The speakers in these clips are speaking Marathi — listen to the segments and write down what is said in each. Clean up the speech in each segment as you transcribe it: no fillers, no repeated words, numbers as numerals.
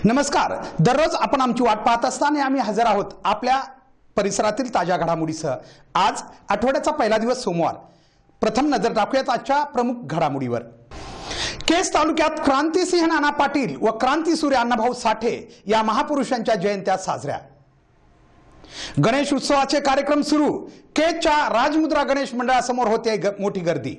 नमस्कार। दररोज आपण आमची वाट पाहत असताना आम्ही हजर आहोत आपल्या परिसरातील ताज्या घडामोडीसह। आज आठवड्याचा पहिला दिवस सोमवार। प्रथम नजर टाकूयात आजच्या प्रमुख घडामोडीवर। केस तालुक्यात क्रांतिसिंह नाना पाटील व क्रांतिसूर्य अण्णाभाऊ साठे या महापुरुषांच्या जयंत्या साजऱ्या। गणेश उत्सवाचे कार्यक्रम सुरू। केसच्या राजमुद्रा गणेश मंडळासमोर होते मोठी गर्दी।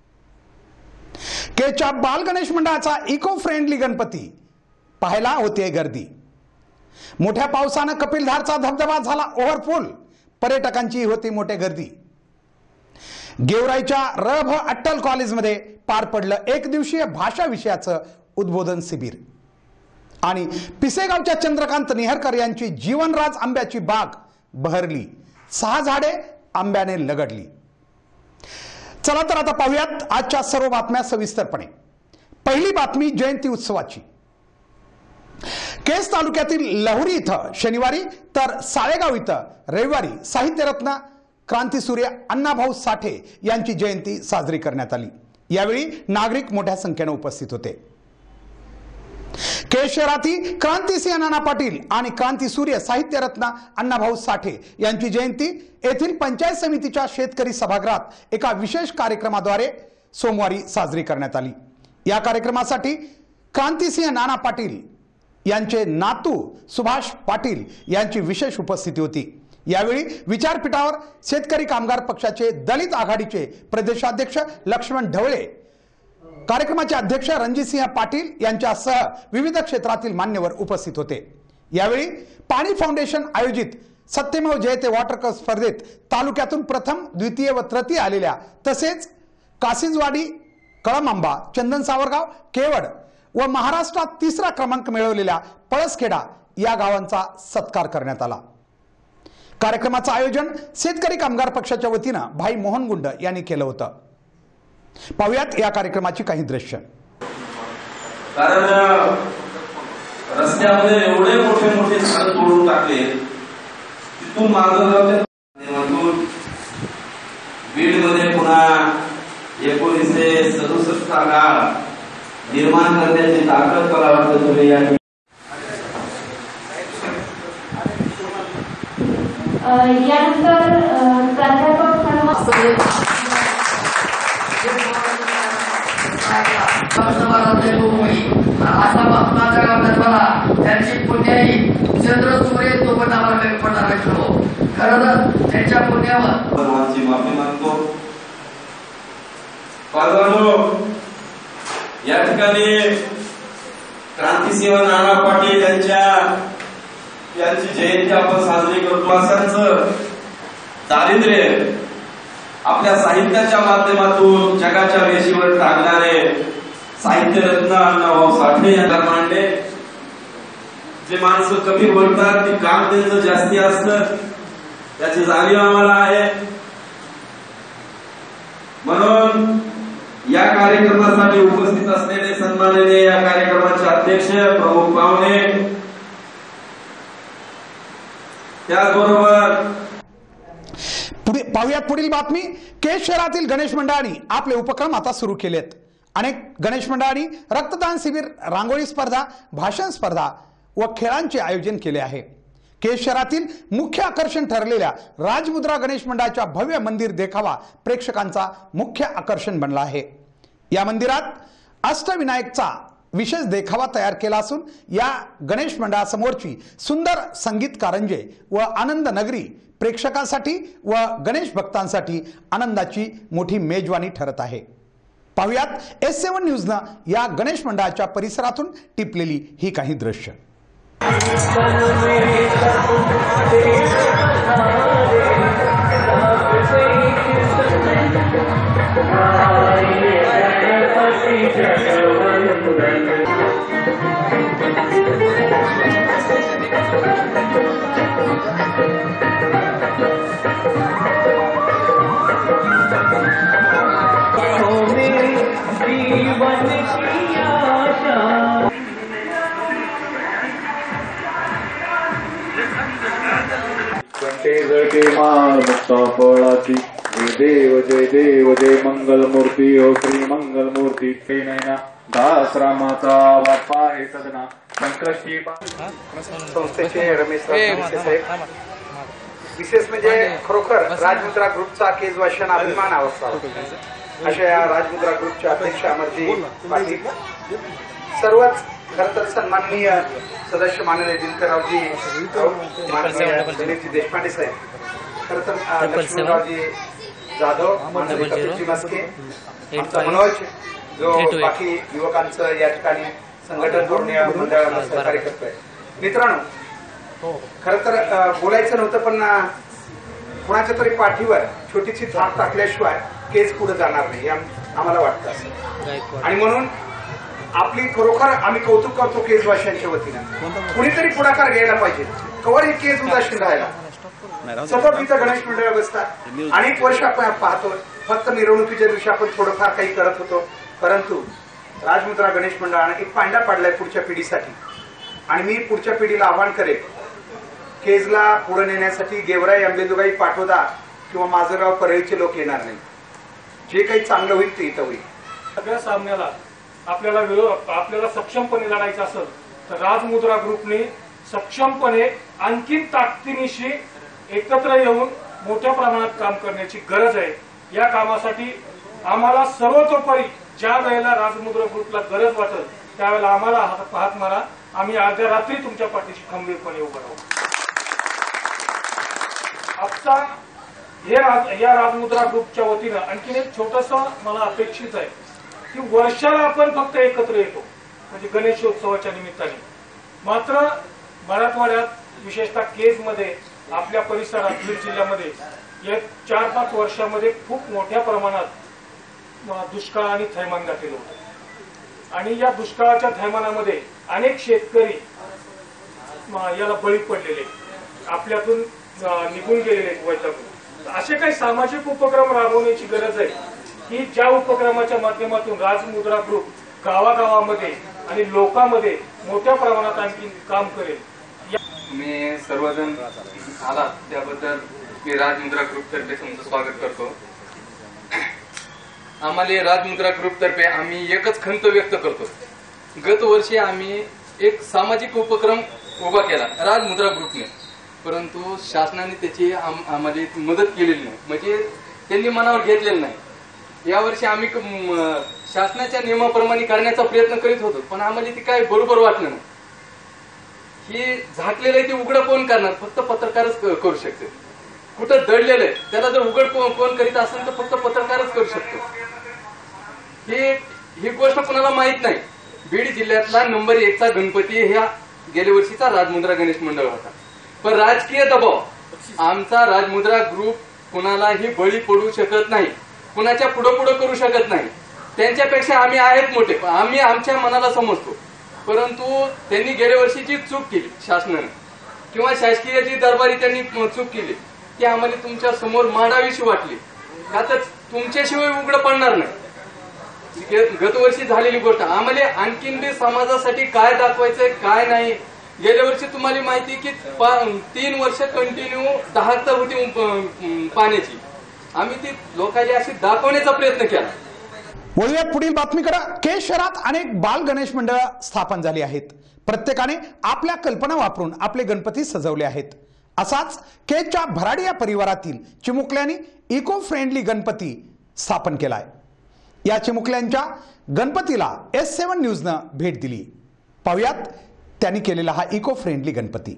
केसच्या बाल गणेश मंडळाचा इको फ्रेंडली गणपती पाहायला होते गर्दी। मोठ्या पावसाने कपिलधारचा धबधबा झाला ओव्हरफुल। पर्यटकांची होती मोठी गर्दी। गेवराईच्या रभ अट्टल कॉलेजमध्ये पार पडलं एक दिवसीय भाषा विषयाचं उद्बोधन शिबिर। आणि पिसेगावच्या चंद्रकांत निहरकर यांची जीवनराज आंब्याची बाग बहरली। 6 झाडे आंब्याने लगडली। चला तर आता पाहूयात आजच्या सर्व बातम्या सविस्तरपणे। पहिली बातमी जयंती उत्सवाची। केस तालुक्यातील लहुरी इथं शनिवारी तर साळेगाव इथं रविवारी साहित्यरत्न क्रांतिसूर्य अण्णाभाऊ साठे यांची जयंती साजरी करण्यात आली। यावेळी नागरिक मोठ्या संख्येने उपस्थित होते। केस शहरातील क्रांतिसिंह नाना पाटील आणि क्रांतिसूर्य साहित्यरत्न अण्णाभाऊ साठे यांची जयंती येथील पंचायत समितीच्या शेतकरी सभागृहात एका विशेष कार्यक्रमाद्वारे सोमवारी साजरी करण्यात आली। या कार्यक्रमासाठी क्रांतिसिंह नाना पाटील यांचे नातू सुभाष पाटील यांची विशेष उपस्थिती होती। यावेळी विचारपीठावर शेतकरी कामगार पक्षाचे दलित आघाडीचे प्रदेशाध्यक्ष लक्ष्मण ढवळे, कार्यक्रमाचे अध्यक्ष रणजितसिंह पाटील यांच्यासह विविध क्षेत्रातील मान्यवर उपस्थित होते। यावेळी पाणी फाउंडेशन आयोजित सत्यमेव जयते वॉटर कप स्पर्धेत तालुक्यातून प्रथम, द्वितीय व तृतीय आलेल्या तसेच कासिंजवाडी, कळमांबा, चंदन सावरगाव, केवड व महाराष्ट्रात 3रा क्रमांक मिळवलेल्या पळसखेडा या गावांचा सत्कार करण्यात आला। कार्यक्रमाचे आयोजन शेतकरी कामगार पक्षाच्या वतीने भाई मोहन गुंड यांनी केलं होतं। पाहूयात या कार्यक्रमाची काही दृश्य। कारण रस्त्यामध्ये एवढे मोठे मोठे झाड तोडून टाकले, तिथून मार्ग बीड मध्ये पुन्हा 1967 काळ निर्माण करण्याची ताकद मला वाटतं तुम्ही या यानंतर प्राध्यापक त्यांची पुण्याई चंद्रसूर्य तो पण आम्हाला पडणार खरं त्यांच्या पुण्यावर माफी मागतो। या ठिकाणी क्रांतिसिंह नाना पाटील यांची जयंती आपण साजरी करतो। असंच दारिद्र्य आपल्या साहित्याच्या माध्यमातून जगाच्या वेशीवर टाकणारे साहित्यरत्न अण्णाभाऊ साठे यांना मांडले। जे माणसं कमी बोलतात ती काम त्यांचं जास्ती असतं, त्याची जाणीव आम्हाला आहे। म्हणून या कार्यक्रमासाठी उपस्थित असलेले सन्माननीय या कार्यक्रमाचे अध्यक्ष, प्रमुख पाहुणे, त्याचबरोबर पाहुयात पुढील बातमी। केस शहरातील गणेश मंडळांनी आपले उपक्रम आता सुरू केलेत। अनेक गणेश मंडळांनी रक्तदान शिबिर, रांगोळी स्पर्धा, भाषण स्पर्धा व खेळांचे आयोजन केले आहे। केस शहरातील मुख्य आकर्षण ठरलेल्या राजमुद्रा गणेश मंडळाच्या भव्य मंदिर देखावा प्रेक्षकांचा मुख्य आकर्षण बनला आहे। या मंदिरात अष्टविनायकचा विशेष देखावा तयार केला असून या गणेश मंडळासमोरची सुंदर संगीत कारंजे व आनंद नगरी प्रेक्षकांसाठी व गणेश भक्तांसाठी आनंदाची मोठी मेजवानी ठरत आहे। पाहुयात S7 न्यूजनं या गणेश मंडळाच्या परिसरातून टिपलेली ही काही दृश्य। जळके माळ मुक्ता फळाची, जय देव जय मंगल मूर्ती, ओ श्री मंगल मूर्ती। नैना दास रामाचा वाट पाहे सदना, संकष्टी संस्थेचे रमेश साहेब, विशेष म्हणजे खरोखर राजमुद्रा ग्रुपचा केज वाशन अभिमान असावा अशा या राजमुद्रा ग्रुपच्या अध्यक्ष अमरजी पाटील, सर्वच खरं तर सन्माननीय सदस्य माननीय दिनकररावजी, माननीय दिलीपजी देशपांडे साहेब, खरं तर लक्ष्मणरावजी जाधव, माननीय कपिलजी मस्के, आमचा मनोज जो बाकी युवकांचं या ठिकाणी संघटन मंडळाला सहकार्य करतोय. मित्रांनो, खरं तर बोलायचं नव्हतं, पण कुणाच्या तरी पाठीवर छोटीशी थाप टाकल्याशिवाय केस पुढे जाणार नाही आम्हाला वाटतं असं. आणि म्हणून आपली खरोखर आम्ही कौतुक करतो केस वाशांच्या वतीनं. कुणीतरी पुढाकार घ्यायला पाहिजे. कवर हे केस उदासीन राहायला सतत इथं गणेश मंडळ बसतात. अनेक वर्ष आपण पाहतो, फक्त मिरवणुकीच्या दिवशी आपण थोडंफार काही करत होतो, परंतु राजमुद्रा गणेश मंडळाने एक पांडा पाडलाय पुढच्या पिढीसाठी. आणि मी पुढच्या पिढीला आवाहन करेन, केजला पुढे नेण्यासाठी गेवराई, अंबेजोगाई, पाटोदा किंवा माझगाव, परळीचे लोक येणार नाही. जे काही चांगलं होईल ते इथं होईल. सगळ्या सामन्याला आपल्याला सक्षमपणे लढायचं असेल तर राजमुद्रा ग्रुपने सक्षमपणे आणखीन ताकदीनिशी एकत्र येऊन मोठ्या प्रमाणात काम करण्याची गरज आहे. या कामासाठी आम्हाला सर्वतोपरी ज्या वेळेला राजमुद्रा ग्रुपला गरज वाटेल त्यावेळेला आम्हाला हात मारा. आम्ही अर्ध्या रात्री तुमच्या पाठीशी खंबीरपणे उभं राहू. आजचा या राजमुद्रा ग्रुपच्या वतीनं आणखीन एक छोटंसं मला अपेक्षित आहे की वर्षाला आपण फक्त एकत्र येतो म्हणजे गणेशोत्सवाच्या निमित्ताने. मात्र मराठवाड्यात विशेषतः केजमध्ये आपल्या परिसरात बीड जिल्ह्यामध्ये या 4-5 वर्षामध्ये खूप मोठ्या प्रमाणात दुष्काळ आणि थैमान घातलेलं होतं. आणि या दुष्काळाच्या थैमानामध्ये अनेक शेतकरी याला बळी पडलेले, आपल्यातून निघून गेलेले वैतागून. असे काही सामाजिक उपक्रम राबवण्याची गरज आहे की ज्या उपक्रमाच्या माध्यमातून राजमुद्रा ग्रुप गावागावामध्ये आणि लोकांमध्ये मोठ्या प्रमाणात आणखी काम करेल. तुम्ही सर्वजण आलात त्याबद्दल मी राजमुद्रा ग्रुप तर्फे तुमचं स्वागत करतो. आम्हाला राजमुद्रा ग्रुप तर्फे आम्ही एकच खंत व्यक्त करतो. गत वर्षी आम्ही एक सामाजिक उपक्रम उभा केला राजमुद्रा ग्रुपने, परंतु शासनाने त्याची आम्हाला मदत केलेली नाही, म्हणजे त्यांनी मनावर घेतलेलं नाही. यावर्षी आम्ही शासनाच्या नियमाप्रमाणे करण्याचा प्रयत्न करीत होतो, पण आम्हाला ते काय बरोबर वाटलं नाही. ही झाकलेलं आहे ते उघडं कोण करणार, फक्त पत्रकारच करू शकते. कुठं दडलेलं आहे त्याला जर उघड कोण करीत असेल तर फक्त पत्रकारच करू शकतो. ही गोष्ट कोणाला माहित नाही. बीड जिल्ह्यातला नंबर 1चा गणपती ह्या गेल्या वर्षीचा राजमुद्रा गणेश मंडळ होता, पण राजकीय दबाव आमचा राजमुद्रा ग्रुप कुणालाही बळी पडू शकत नाही, कुणाच्या पुढं करू शकत नाही. त्यांच्यापेक्षा आम्ही आहेत मोठे, आम्ही आमच्या मनाला समजतो. परंतु त्यांनी गेल्या वर्षीची चूक केली शासनाने किंवा शासकीय जी दरबारी त्यांनी चूक केली ती आम्हाला तुमच्या समोर मांडावीशी वाटली, का तर तुमच्याशिवाय उघडं पडणार नाही. गतवर्षी झालेली गोष्ट आम्हाला आणखीन बी समाजासाठी काय दाखवायचंय काय नाही. गेल्या वर्षी तुम्हाला माहिती की 3 वर्ष कंटिन्यू 10 होती पाण्याची, आम्ही ती लोकांना अशी दाखवण्याचा प्रयत्न केला. वळूयात पुढील बातमीकडे. केज शहरात अनेक बाल गणेश मंडळ स्थापन झाली आहेत. प्रत्येकाने आपल्या कल्पना वापरून आपले गणपती सजवले आहेत. असाच केजच्या भराडी या परिवारातील चिमुकल्यांनी इको फ्रेंडली गणपती स्थापन केलाय. या चिमुकल्यांच्या गणपतीला S7 न्यूजनं भेट दिली. पाहुयात त्यांनी केलेला हा इको फ्रेंडली गणपती.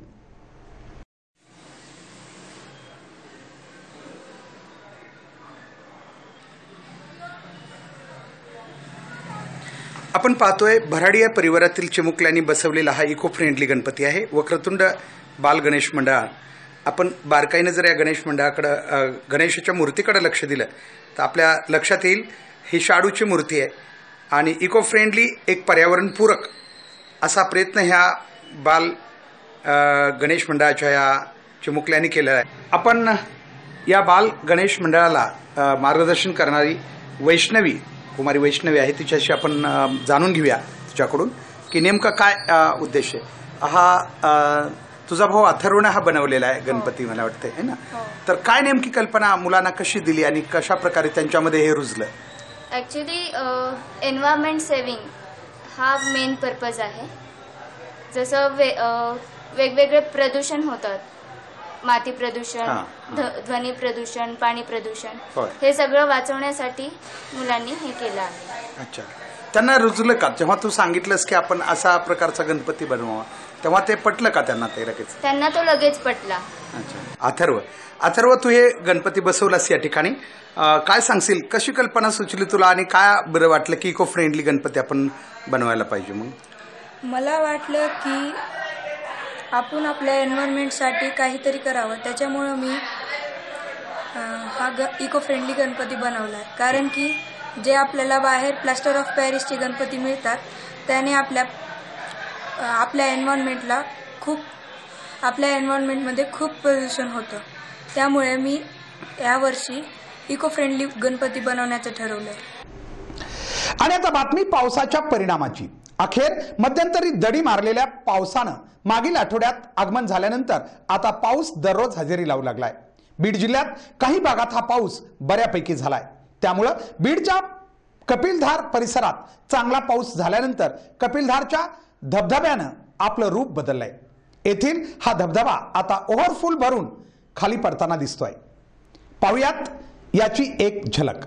आपण पाहतोय भराडी या परिवारातील चिमुकल्यांनी बसवलेला हा इको फ्रेंडली गणपती आहे. वक्रतुंड बाल गणेश मंडळ. आपण बारकाईनं जर या गणेश मंडळाकडे गणेशाच्या मूर्तीकडे लक्ष दिलं तर आपल्या लक्षात येईल ही शाडूची मूर्ती आहे आणि इको फ्रेंडली एक पर्यावरणपूरक असा प्रयत्न ह्या बाल गणेश मंडळाच्या या चिमुकल्यांनी केलेला आहे. आपण या बाल गणेश मंडळाला मार्गदर्शन करणारी वैष्णवी कुमारी वैष्णवी आहे, तिच्याशी आपण जाणून घेऊया तिच्याकडून की नेमका काय उद्देश आहे. हा तुझा भाऊ अथर्वने हा बनवलेला आहे गणपती मला वाटतं आहे ना, तर काय नेमकी कल्पना मुलांना कशी दिली आणि कशा प्रकारे त्यांच्यामध्ये हे रुजलं. ॲक्च्युली एन्व्हायरमेंट सेव्हिंग हा मेन पर्पज आहे. जसं वेगवेगळे प्रदूषण होतात, माती प्रदूषण, ध्वनी प्रदूषण, पाणी प्रदूषण, हे सगळं वाचवण्यासाठी मुलांनी हे केलं आहे. अच्छा, त्यांना रुचलं का जेव्हा तू सांगितलंस की आपण असा प्रकारचा गणपती बनवावा, तेव्हा ते पटलं का त्यांना? ते लगेच त्यांना तो लगेच पटला. अच्छा, अथर्व तू हे गणपती बसवलास या ठिकाणी, काय सांगशील, कशी कल्पना सुचली तुला आणि काय बरं वाटलं की इको फ्रेंडली गणपती आपण बनवायला पाहिजे? मग मला वाटलं की आपण आपल्या एन्व्हायरमेंटसाठी काहीतरी करावं, त्याच्यामुळं मी हा इको फ्रेंडली गणपती बनवला आहे. कारण की जे आपल्याला बाहेर प्लास्टर ऑफ पॅरिसचे गणपती मिळतात त्याने आपल्या एन्व्हायरमेंटमध्ये खूप प्रदूषण होतं. त्यामुळे मी यावर्षी इको फ्रेंडली गणपती बनवण्याचं ठरवलं. आणि आता बातमी पावसाच्या परिणामाची. अखेर मध्यंतरी दडी मारलेल्या पावसानं मागील आठवड्यात आगमन झाल्यानंतर आता पाऊस दररोज हजेरी लावू लागलाय. बीड जिल्ह्यात काही भागात हा पाऊस बऱ्यापैकी झालाय. त्यामुळं बीडच्या कपिलधार परिसरात चांगला पाऊस झाल्यानंतर कपिलधारच्या धबधब्यानं आपलं रूप बदललंय. येथील हा धबधबा आता ओव्हरफुल भरून खाली पडताना दिसतोय. पाहुयात याची एक झलक.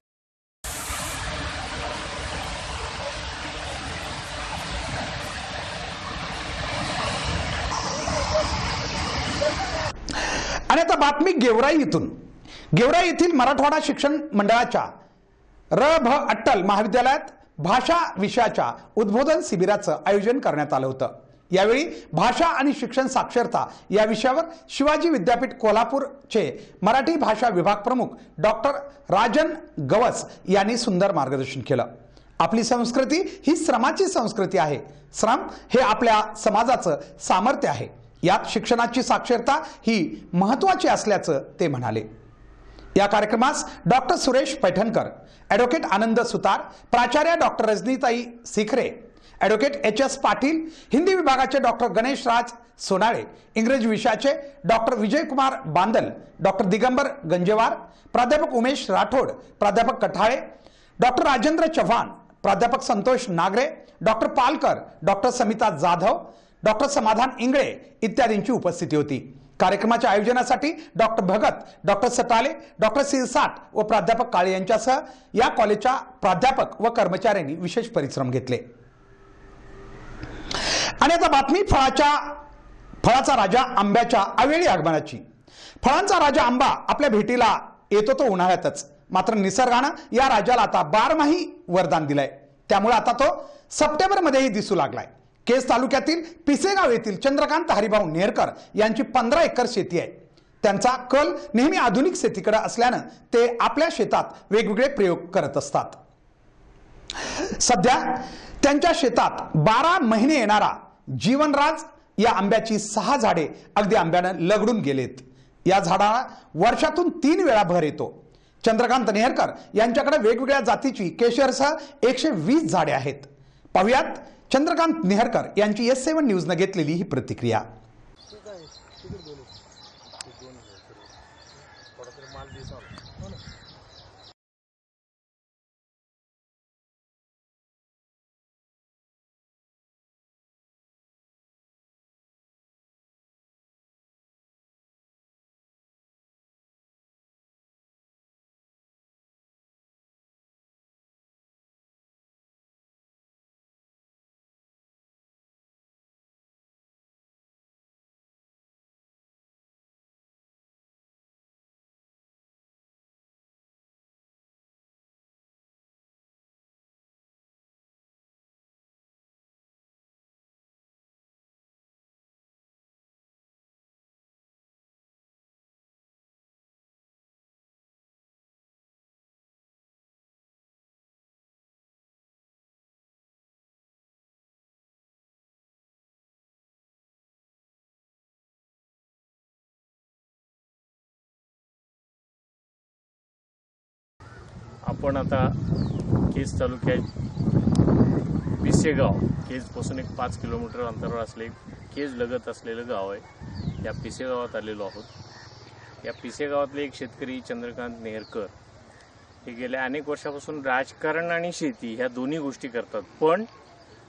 आणि आता बातमी गेवराई इथून. गेवराई येथील मराठवाडा शिक्षण मंडळाच्या र.भ. अट्टल महाविद्यालयात भाषा विषयाच्या उद्बोधन शिबिराचं आयोजन करण्यात आलं होतं. यावेळी भाषा आणि शिक्षण साक्षरता या विषयावर शिवाजी विद्यापीठ कोल्हापूरचे मराठी भाषा विभाग प्रमुख डॉक्टर राजन गवस यांनी सुंदर मार्गदर्शन केलं. आपली संस्कृती ही श्रमाची संस्कृती आहे. श्रम हे आपल्या समाजाचं सामर्थ्य आहे. यात शिक्षणाची साक्षरता ही महत्त्वाची असल्याचं ते म्हणाले. या कार्यक्रमास डॉक्टर सुरेश पैठणकर, ॲडव्होकेट आनंद सुतार, प्राचार्य doctor Rajnitai Sikhre, advocate H S. Patil, Hindi विभागाचे डॉक्टर गणेश राज सोनाळे, इंग्रजी विषयाचे डॉक्टर विजयकुमार बांदल, डॉक्टर दिगंबर गंजेवार, प्राध्यापक उमेश राठोड, प्राध्यापक कठाळे, डॉक्टर राजेंद्र चव्हाण, प्राध्यापक Santosh Nagare, doctor Palkar, doctor Samita Jadhav, doctor Samadhan Ingale इत्यादींची उपस्थिती होती. कार्यक्रमाच्या आयोजनासाठी doctor Bhagat, doctor Satale, doctor Sirsat व प्राध्यापक काळे यांच्यासह या कॉलेजच्या प्राध्यापक व कर्मचाऱ्यांनी विशेष परिश्रम घेतले. आणि आता बातमी फळाचा राजा आंब्याच्या अवेळी आगमनाची. फळांचा राजा आंबा आपल्या भेटीला येतो तो उन्हाळ्यातच, मात्र निसर्गानं या राजाला आता बारमाही वरदान दिलंय. त्यामुळे आता तो सप्टेंबरमध्येही दिसू लागलाय. केज तालुक्यातील पिसेगाव येथील चंद्रकांत हरिभाऊ नेहरकर यांची 15 एकर शेती आहे. त्यांचा कल नेहमी आधुनिक शेतीकडे असल्यानं ते आपल्या शेतात वेगवेगळे प्रयोग करत असतात. सध्या त्यांच्या शेतात 12 महिने येणारा जीवनराज या आंब्याची 6 झाडे अगदी आंब्यानं लगडून गेलेत. या झाडाला वर्षातून 3 वेळा भर येतो. चंद्रकांत नेहरकर यांच्याकडे वेगवेगळ्या जातीची केशरसह 120 झाडे आहेत. पाहुयात चंद्रकांत नेहरकर यांची S7 न्यूजनं घेतलेली ही प्रतिक्रिया. आपण आता केज तालुक्यात पिसेगाव, केजपासून एक 5 किलोमीटर अंतरावर असले केज लगत असलेलं गाव आहे. या पिसेगावात आलेलो आहोत. या पिसेगावातले एक शेतकरी चंद्रकांत नेहरकर हे गेल्या अनेक वर्षापासून राजकारण आणि शेती ह्या दोन्ही गोष्टी करतात. पण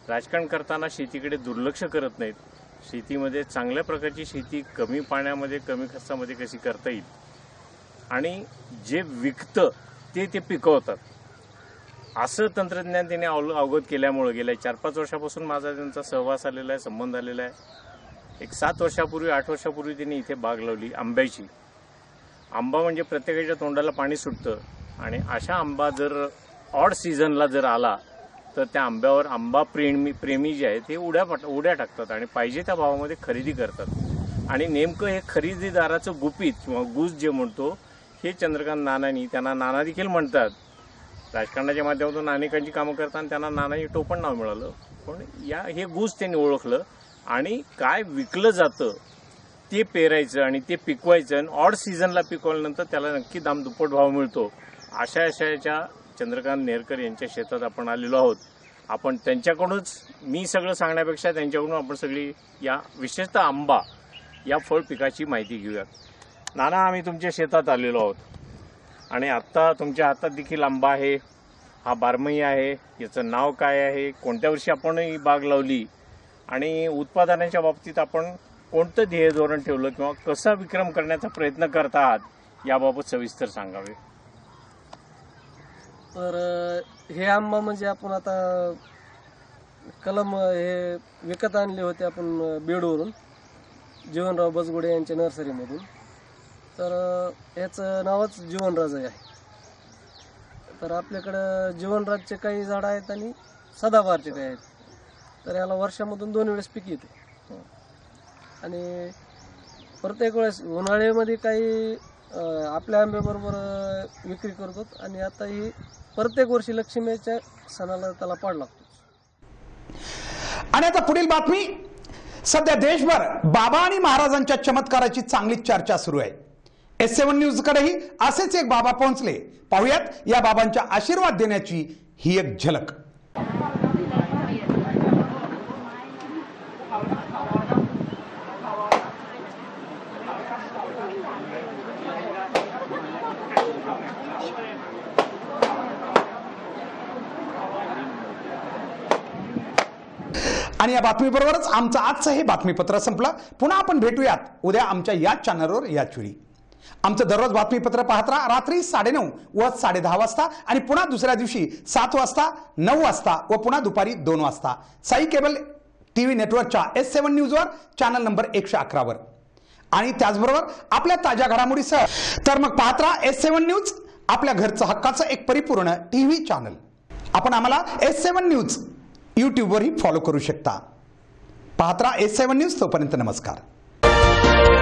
राजकारण करताना शेतीकडे दुर्लक्ष करत नाहीत. शेतीमध्ये चांगल्या प्रकारची शेती कमी पाण्यामध्ये कमी खर्चामध्ये कशी करता येईल आणि जे विकतं ते पिकवतात असं तंत्रज्ञान त्यांनी अवगत केल्यामुळे गेल्या 4-5 वर्षापासून माझा त्यांचा सहवास आलेला आहे, संबंध आलेला आहे. एक 7 वर्षापूर्वी 8 वर्षापूर्वी त्यांनी इथे बाग लावली आंब्याची. आंबा म्हणजे प्रत्येकाच्या तोंडाला पाणी सुटतं आणि अशा आंबा जर ऑड सीझनला जर आला तर त्या आंब्यावर आंबा प्रेमी जे आहेत ते उड्या टाकतात आणि पाहिजे त्या भावामध्ये खरेदी करतात. आणि नेमकं हे खरेदीदाराचं गुपित किंवा गुज जे म्हणतो हे चंद्रकांत नानांनी, त्यांना नाना देखील म्हणतात, राजकारणाच्या माध्यमातून अनेकांची कामं करताना त्यांना नानांनी टोपण नाव मिळालं. पण हे गुज त्यांनी ओळखलं आणि काय विकलं जातं ते पेरायचं आणि ते पिकवायचं आणि ऑड सीझनला पिकवल्यानंतर त्याला नक्की दाम दुप्पट भाव मिळतो. अशा चंद्रकांत नेरकर यांच्या शेतात आपण आलेलो आहोत. आपण त्यांच्याकडूनच, मी सगळं सांगण्यापेक्षा त्यांच्याकडून आपण सगळी या विशेषतः आंबा या फळ पिकाची माहिती घेऊयात. नाना, आम्ही तुमच्या शेतात आलेलो आहोत आणि आत्ता तुमच्या हातात देखील आंबा आहे. हा बारमही आहे. याचं नाव काय आहे, कोणत्या वर्षी आपण ही बाग लावली आणि उत्पादनाच्या बाबतीत आपण कोणतं ध्येय धोरण ठेवलं किंवा कसा विक्रम करण्याचा प्रयत्न करत आहात याबाबत सविस्तर सांगावे. तर हे आंबा म्हणजे आपण आता कलम हे विकत आणले होते आपण बीडवरून, जीवनराव बसगुडे यांच्या नर्सरीमधून. तर याचं नावच जीवनराज आहे. तर आपल्याकडं जीवनराजचे काही झाडं आहेत आणि सदाबहारचे काही आहेत. तर याला वर्षामधून 2 वेळेस पीक येते आणि प्रत्येक वेळेस उन्हाळ्यामध्ये काही आपल्या आंब्याबरोबर विक्री करतो आणि आता ही प्रत्येक वर्षी लक्ष्मीच्या सणाला त्याला पाड लागतो. आणि आता पुढील बातमी. सध्या देशभर बाबा आणि महाराजांच्या चमत्काराची चांगली चर्चा सुरू आहे. S7 न्यूज कडेही असेच एक बाबा पोहोचले. पाहुयात या बाबांच्या आशीर्वाद देण्याची ही एक झलक. आणि या बातमीबरोबरच आमचं आजचं हे बातमीपत्र संपलं. पुन्हा आपण भेटूयात उद्या आमच्या याच चॅनलवर याच वेळी. आमचं दररोज बातमीपत्र पाहत राहा रात्री 9:30 व 10:30 वाजता आणि पुन्हा दुसऱ्या दिवशी 7 वाजता, 9 वाजता व पुन्हा दुपारी 2 वाजता साई केबल टीव्ही नेटवर्कच्या S7 न्यूजवर चॅनल नंबर 111 वर. आणि त्याचबरोबर आपल्या ताज्या घडामोडीसह तर मग पाहत राहा S7 न्यूज, आपल्या घरचं हक्काचं एक परिपूर्ण टीव्ही चॅनल. आपण आम्हाला S7 न्यूज YouTube वरही फॉलो करू शकता. पाहत राहा S7 न्यूज. तोपर्यंत नमस्कार.